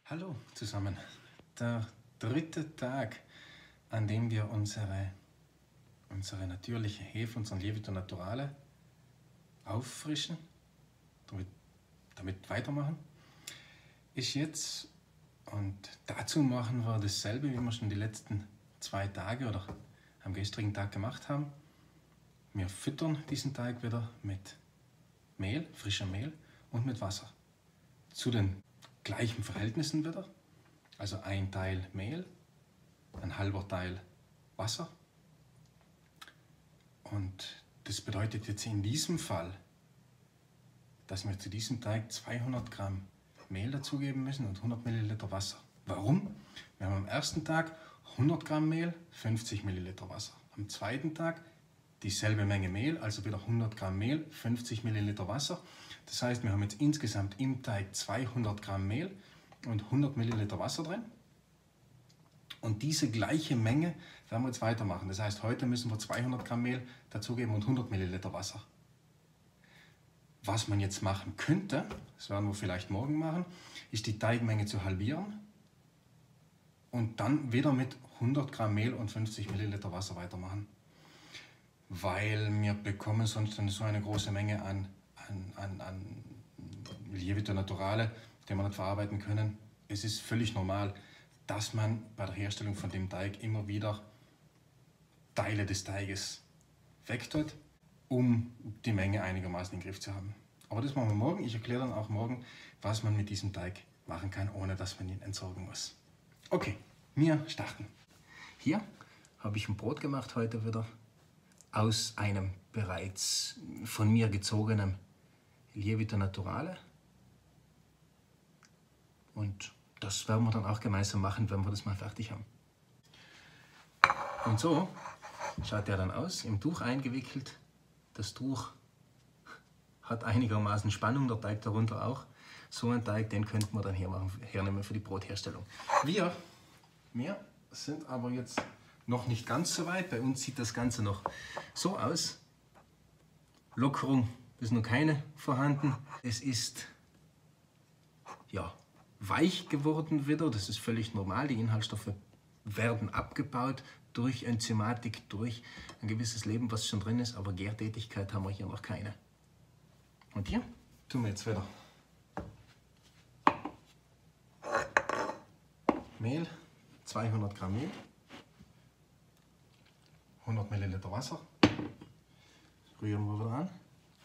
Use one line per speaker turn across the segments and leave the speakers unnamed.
Hallo zusammen. Der dritte Tag, an dem wir unsere natürliche Hefe, unseren Lievito Naturale auffrischen, damit weitermachen, ist jetzt. Und dazu machen wir dasselbe, wie wir schon die letzten 2 Tage oder am gestrigen Tag gemacht haben. Wir füttern diesen Teig wieder mit Mehl, frischem Mehl und mit Wasser. Zu den gleichen Verhältnissen wieder, also 1 Teil Mehl, ein halber Teil Wasser. Und das bedeutet jetzt in diesem Fall, dass wir zu diesem Teig 200 Gramm Mehl dazugeben müssen und 100 Milliliter Wasser. Warum? Wir haben am ersten Tag 100 Gramm Mehl, 50 Milliliter Wasser. Am zweiten Tag dieselbe Menge Mehl, also wieder 100 Gramm Mehl, 50 Milliliter Wasser. Das heißt, wir haben jetzt insgesamt im Teig 200 Gramm Mehl und 100 Milliliter Wasser drin. Und diese gleiche Menge werden wir jetzt weitermachen. Das heißt, heute müssen wir 200 Gramm Mehl dazugeben und 100 Milliliter Wasser. Was man jetzt machen könnte, das werden wir vielleicht morgen machen, ist die Teigmenge zu halbieren und dann wieder mit 100 Gramm Mehl und 50 Milliliter Wasser weitermachen. Weil wir bekommen sonst so eine große Menge an Lievito Naturale, den wir nicht verarbeiten können. Es ist völlig normal, dass man bei der Herstellung von dem Teig immer wieder Teile des Teiges wegtut, um die Menge einigermaßen im Griff zu haben. Aber das machen wir morgen. Ich erkläre dann auch morgen, was man mit diesem Teig machen kann, ohne dass man ihn entsorgen muss. Okay, wir starten. Hier habe ich ein Brot gemacht heute wieder aus einem bereits von mir gezogenen Lievito Naturale. Und das werden wir dann auch gemeinsam machen, wenn wir das mal fertig haben. Und so schaut der dann aus, im Tuch eingewickelt. Das Tuch hat einigermaßen Spannung, der Teig darunter auch. So einen Teig, den könnten wir dann hernehmen für die Brotherstellung. Wir sind aber jetzt noch nicht ganz so weit. Bei uns sieht das Ganze noch so aus. Lockerung ist noch keine vorhanden. Es ist ja weich geworden wieder. Das ist völlig normal. Die Inhaltsstoffe werden abgebaut durch Enzymatik, durch ein gewisses Leben, was schon drin ist. Aber Gärtätigkeit haben wir hier noch keine. Und hier tun wir jetzt wieder Mehl, 200 Gramm Mehl, 100 Milliliter Wasser, rühren wir wieder an.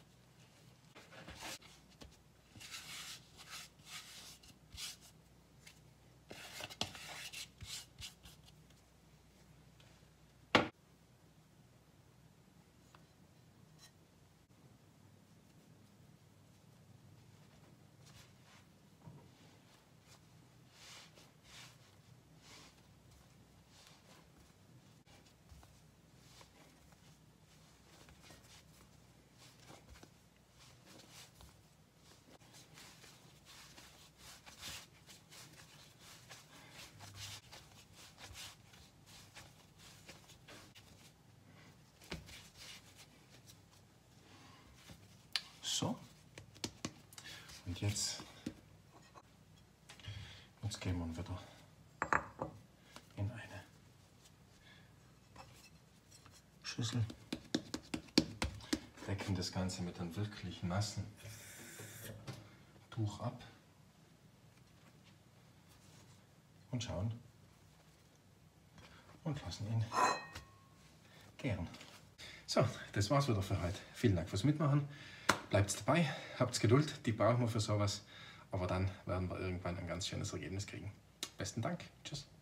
So, und jetzt gehen wir wieder in eine Schüssel, decken das Ganze mit einem wirklich nassen Tuch ab und schauen und lassen ihn gären. So, das war's wieder für heute. Vielen Dank fürs Mitmachen. Bleibt dabei, habt Geduld, die brauchen wir für sowas, aber dann werden wir irgendwann ein ganz schönes Ergebnis kriegen. Besten Dank, tschüss.